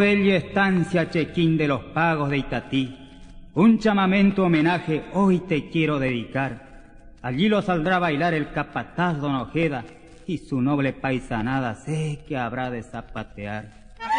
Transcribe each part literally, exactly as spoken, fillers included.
bella estancia Chequín de los Pagos de Itatí, un chamamento homenaje hoy te quiero dedicar. Allí lo saldrá a bailar el capataz Don Ojeda, y su noble paisanada sé que habrá de zapatear.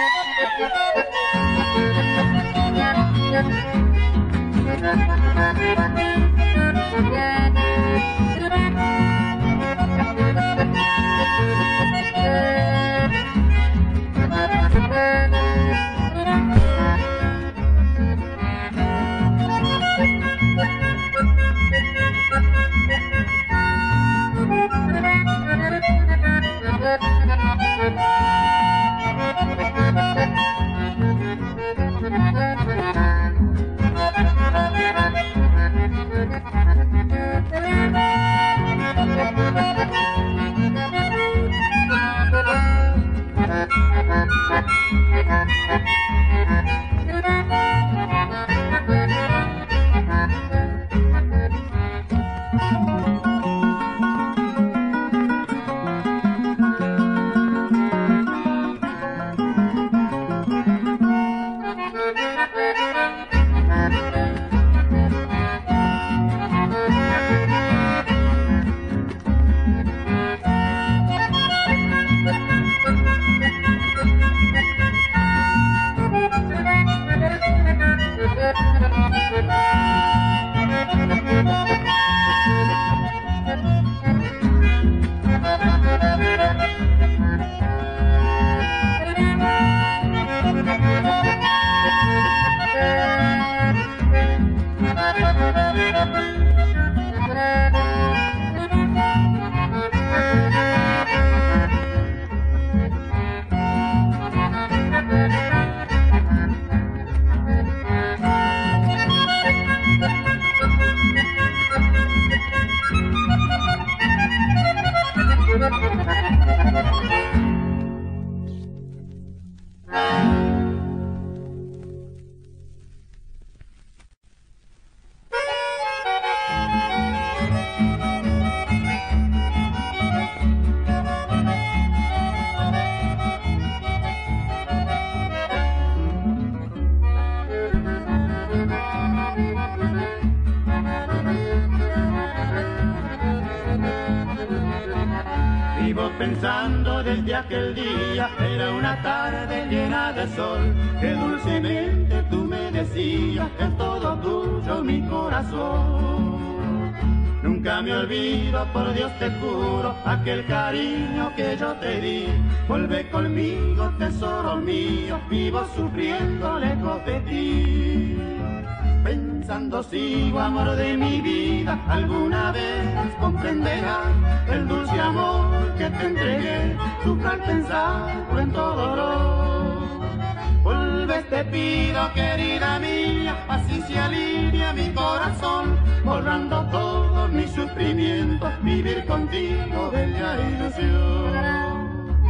Pensando desde aquel día, era una tarde llena de sol, que dulcemente tú me decías, es todo tuyo mi corazón. Nunca me olvido, por Dios te juro, aquel cariño que yo te di. Vuelve conmigo, tesoro mío, vivo sufriendo lejos de ti. Pensando sigo, amor de mi vida, alguna vez comprenderás el dulce amor que te entregué, sufro al pensarlo en todo dolor. Vuelve te pido, querida mía, así se alivia mi corazón, borrando todos mis sufrimientos, vivir contigo bella ilusión.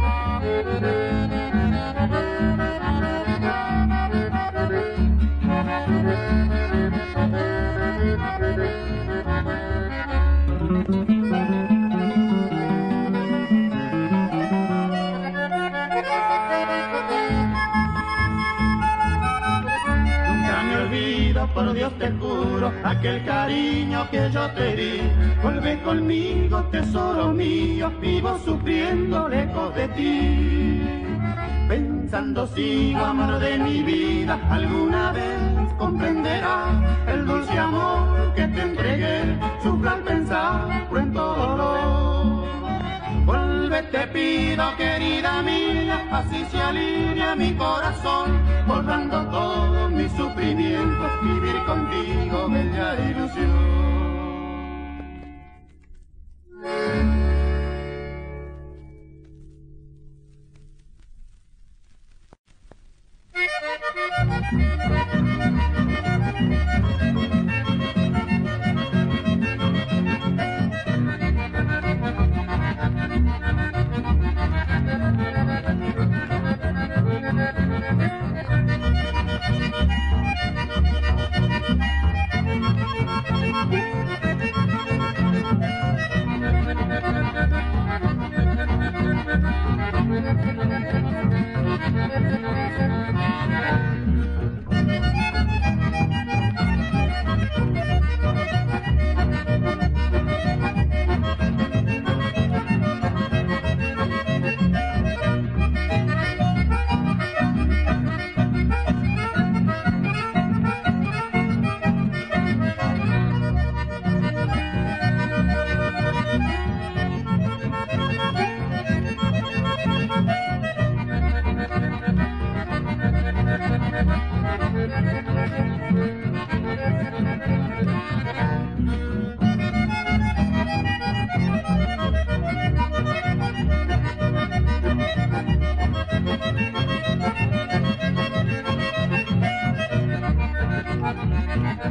Por Dios te juro, aquel cariño que yo te di. Vuelve conmigo, tesoro mío, vivo sufriendo lejos de ti. Pensando sigo, amor de mi vida, alguna vez comprenderás el dulce amor que te entregué, sufro al pensar cruento dolor. Vuelve te pido, querida mía, así se alivia mi corazón, borrando todos mis sufrimientos, vivir contigo bella ilusión.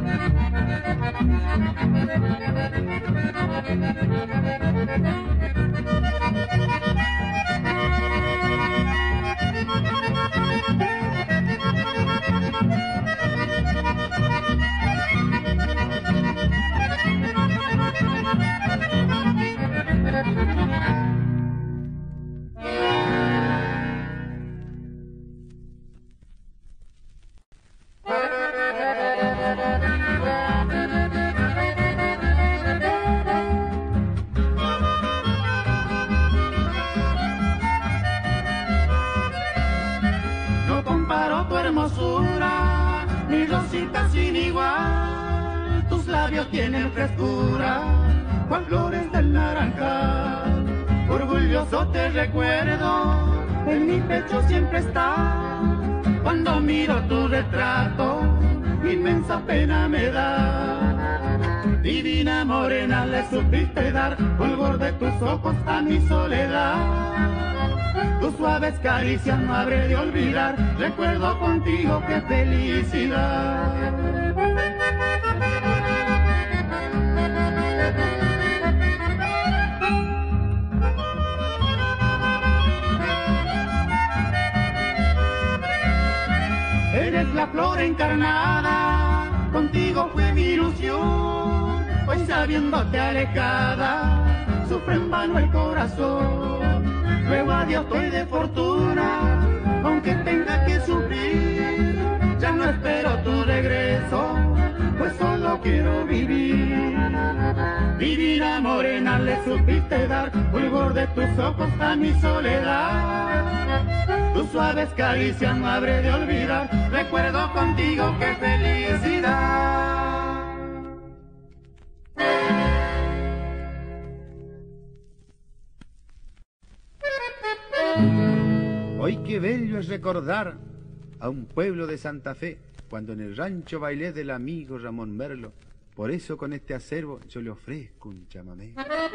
hermosura, mi rosita sin igual, tus labios tienen frescura, cual flores del naranjal. Orgulloso te recuerdo, en mi pecho siempre está, cuando miro tu retrato, inmensa pena me da. Divina morena, le supiste dar fulgor de tus ojos a mi soledad. Tus suaves caricias no habré de olvidar, recuerdo contigo qué felicidad. Eres la flor encarnada, contigo fue mi ilusión, hoy sabiéndote alejada, sufre en vano el corazón. Luego adiós estoy de fortuna, aunque tenga que sufrir, ya no espero tu regreso, pues solo quiero vivir. Divina morena, le supiste dar fulgor de tus ojos a mi soledad. Tus suaves caricias no habré de olvidar, recuerdo contigo qué felicidad. Hoy qué bello es recordar a un pueblo de Santa Fe, cuando en el rancho bailé del amigo Ramón Merlo. Por eso con este acervo yo le ofrezco un chamamé.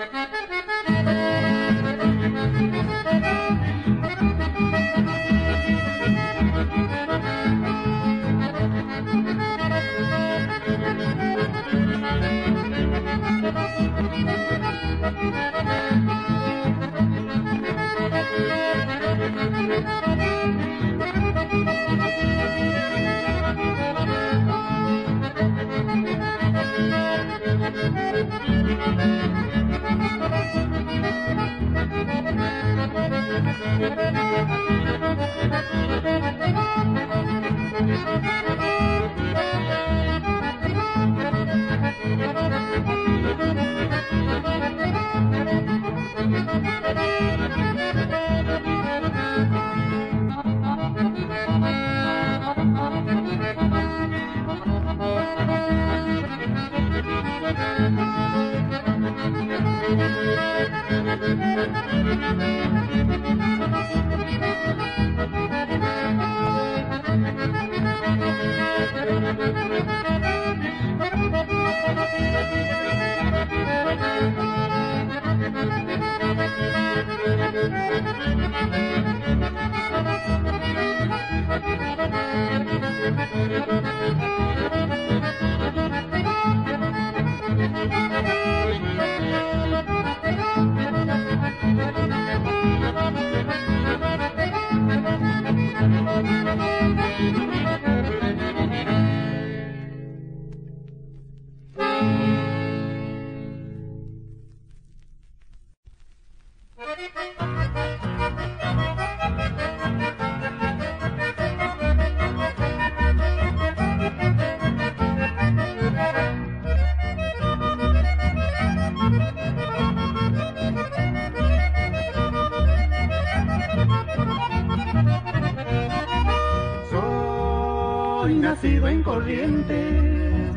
Soy nacido en Corrientes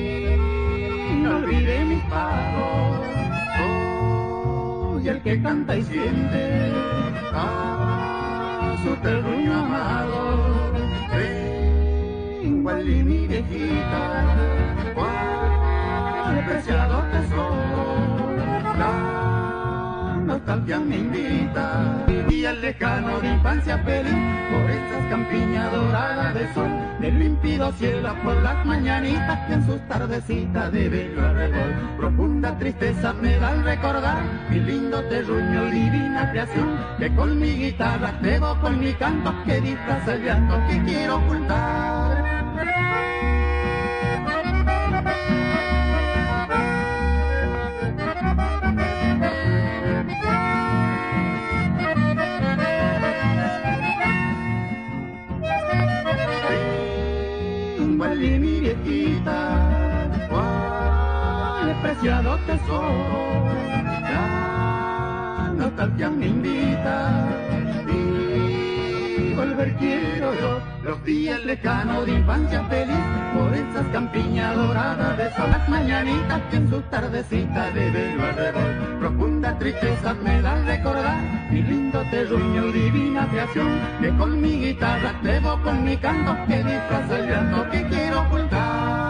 y no olvidé mis pagos. Soy el que canta y siente a su terruño amado. Vengo al de mi viejita, cuál preciado tesoro. La nostalgia me invita y al lejano de infancia feliz por estas campiñas doradas de sol. del límpido cielo por las mañanitas que en sus tardecitas de bello arrebol. Profunda tristeza me da al recordar mi lindo terruño y divina creación, que con mi guitarra pego con mi canto que disfraza el llanto que quiero ocultar. Y mi viejita, cuál preciado tesoro, la nostalgia me invita y volver quiero yo, los días lejanos de infancia feliz, por esas campiñas doradas de sol, las mañanitas que en sus tardecitas de bello arrebol. Profunda tristeza me da al recordar mi lindo terruño, divina creación, que con mi guitarra pego con mi canto que disfraza el llanto que quiero ocultar.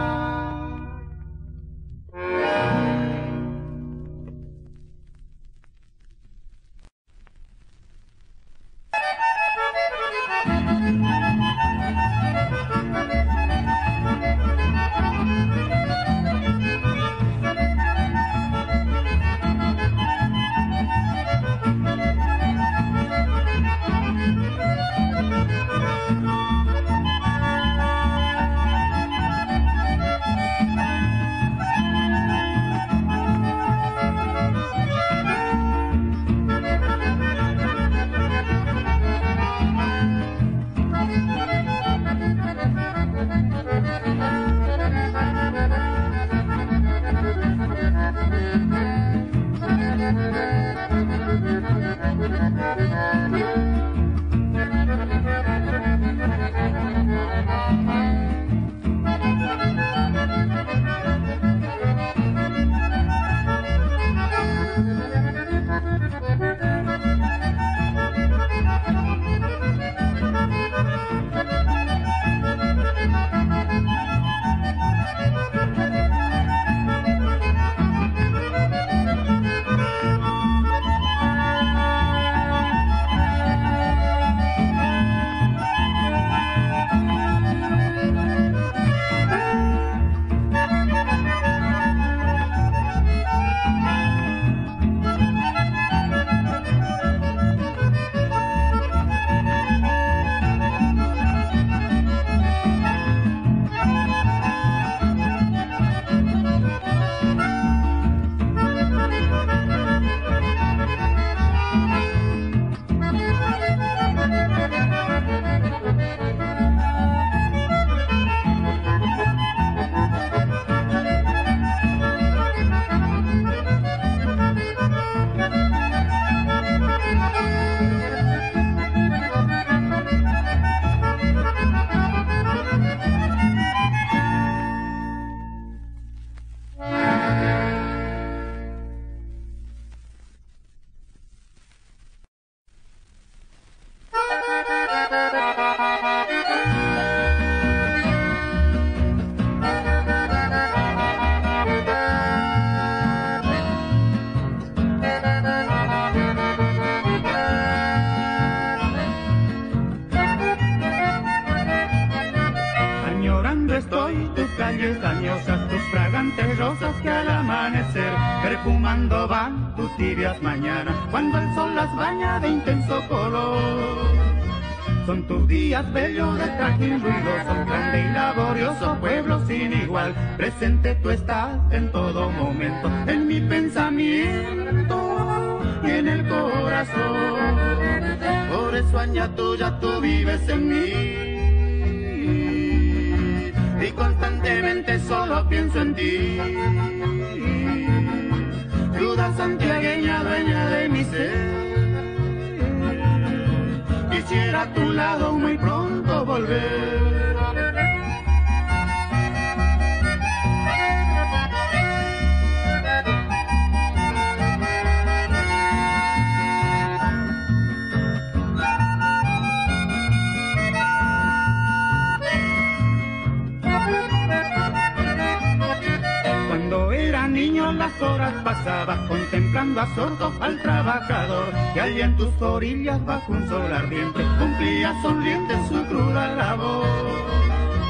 rosas que al amanecer perfumando van tus tibias mañanas, cuando el sol las baña de intenso color. Son tus días bellos de trajín ruidoso, grande y laborioso, pueblo sin igual. Presente tú estás en todo momento, en mi pensamiento y en el corazón. Por eso aña tuya tú vives en mí, y constantemente solo pienso en ti. Ciudad santiagueña, dueña de mi ser, quisiera a tu lado muy pronto volver. Cuando era niño las horas pasaba contemplando absorto al trabajador que allí en tus orillas bajo un sol ardiente cumplía sonriente su cruda labor.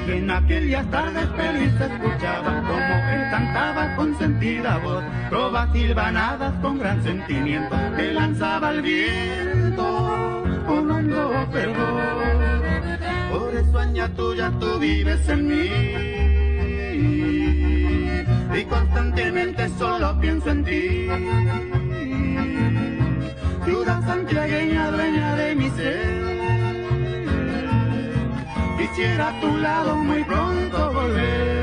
y en aquellas tardes feliz escuchaba como él cantaba con sentida voz trovas silvanadas con gran sentimiento que lanzaba el viento con hondo fervor. Por eso aña tuya tú vives en mí y constantemente solo pienso en ti. Ciudad santiagueña, dueña de mi ser, quisiera a tu lado muy pronto volver.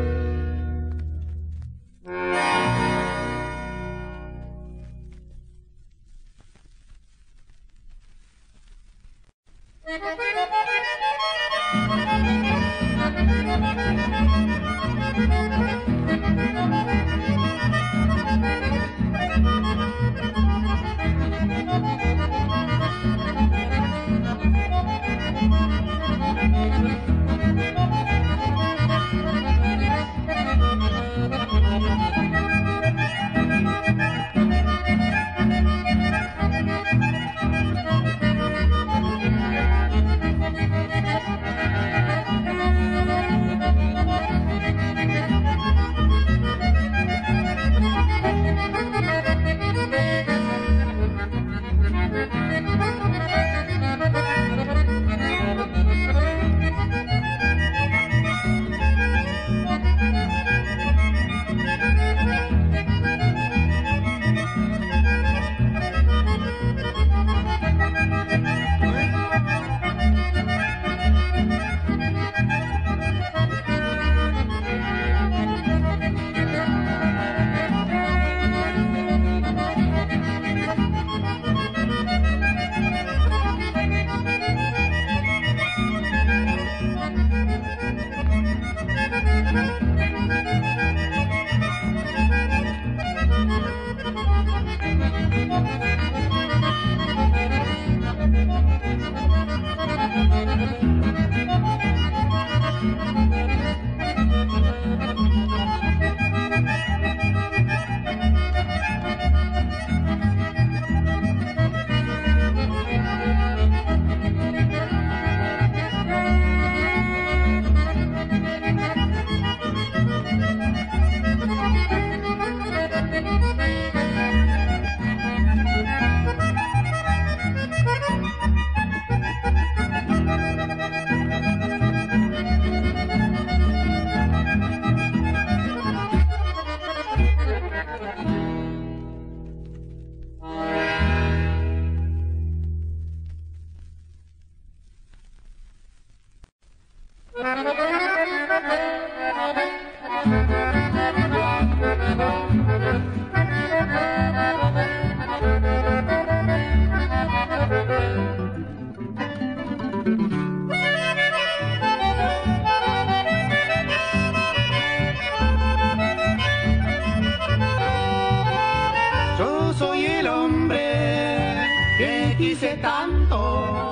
quise tanto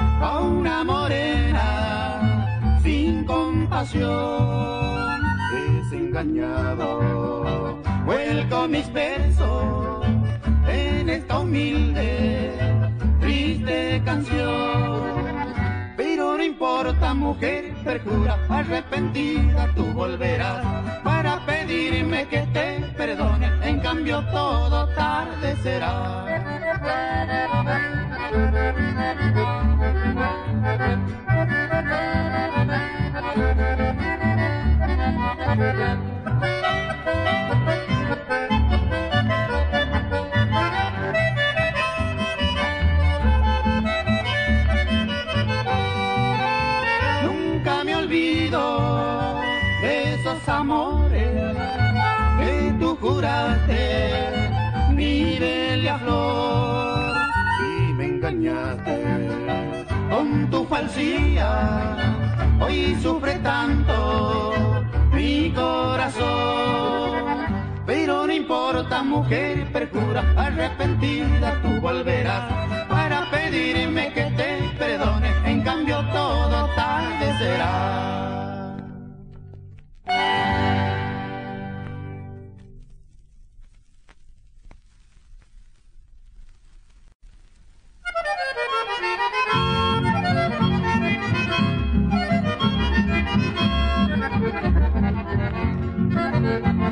a una morena sin compasión. Desengañado vuelco mis versos en esta humilde, triste canción. Pero no importa, mujer, perjura, arrepentida tú volverás para pedirme que te perdone, en cambio todo tarde será. Nunca me olvido de esos amores que tú juraste, mi bella flor, y me engañaste con tu falsía. Hoy sufre tanto mi corazón, pero no importa, mujer, perjura, arrepentida tú volverás para pedirme que te perdone, en cambio todo tarde será.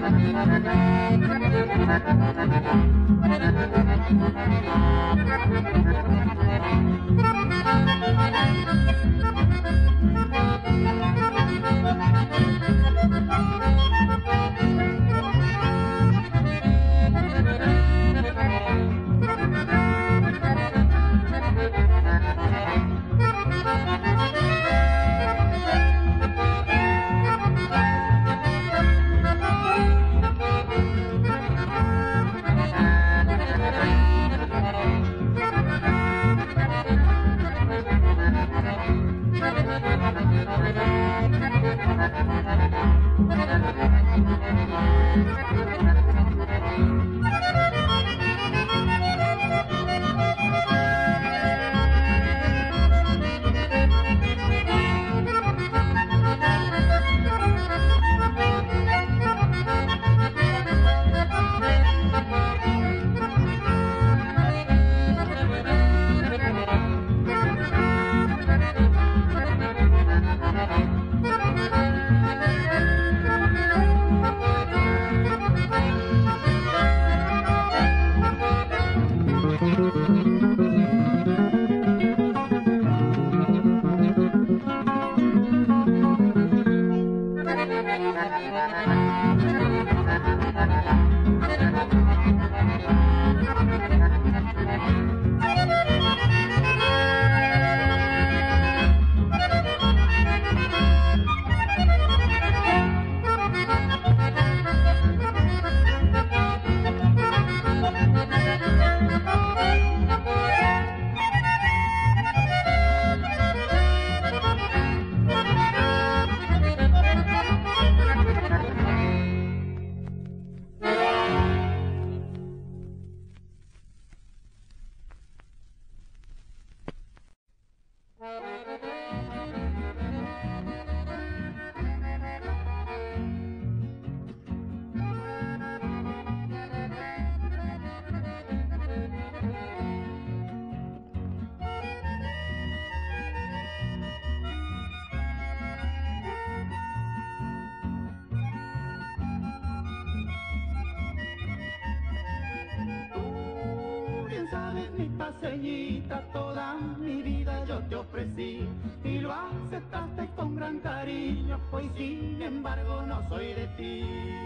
Paseñita, toda mi vida yo te ofrecí y lo aceptaste con gran cariño, hoy sin embargo no soy de ti.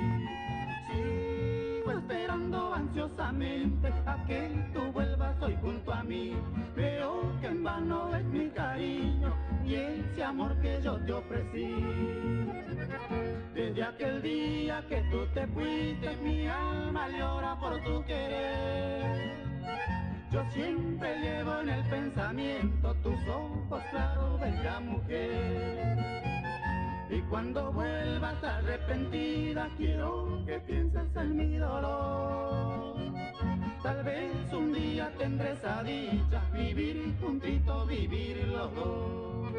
Sigo esperando ansiosamente a que tú vuelvas hoy junto a mí. Veo que en vano es mi cariño y ese amor que yo te ofrecí. Desde aquel día que tú te fuiste, mi alma llora por tu querer. Yo siempre llevo en el pensamiento tus ojos claros, bella mujer. Y cuando vuelvas arrepentida, quiero que pienses en mi dolor. Tal vez un día tendré esa dicha, vivir juntito, vivir los dos.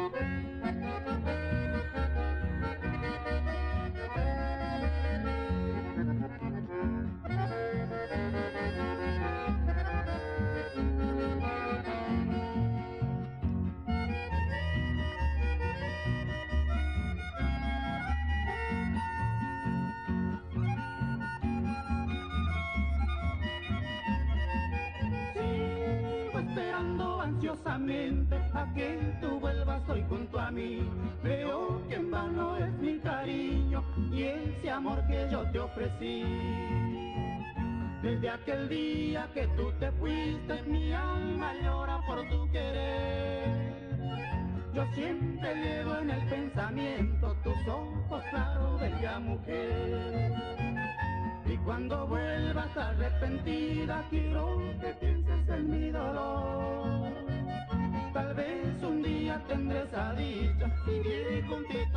Ansiosamente a que tú vuelvas hoy junto a mí. Veo que en vano es mi cariño y ese amor que yo te ofrecí. Desde aquel día que tú te fuiste, mi alma llora por tu querer. Yo siempre llevo en el pensamiento tus ojos claros, bella mujer. Y cuando vuelvas arrepentida, quiero que pienses en mi dolor. Tal vez un día tendré esa dicha, vivir juntito.